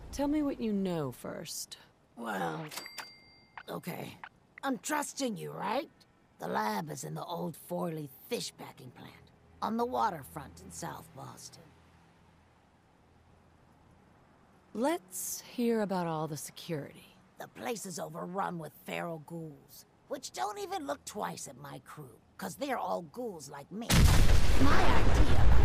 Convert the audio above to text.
Tell me what you know first. Well, okay. I'm trusting you, right? The lab is in the old Forley fish packing plant, on the waterfront in South Boston. Let's hear about all the security. The place is overrun with feral ghouls, which don't even look twice at my crew, 'cause they're all ghouls like me. My idea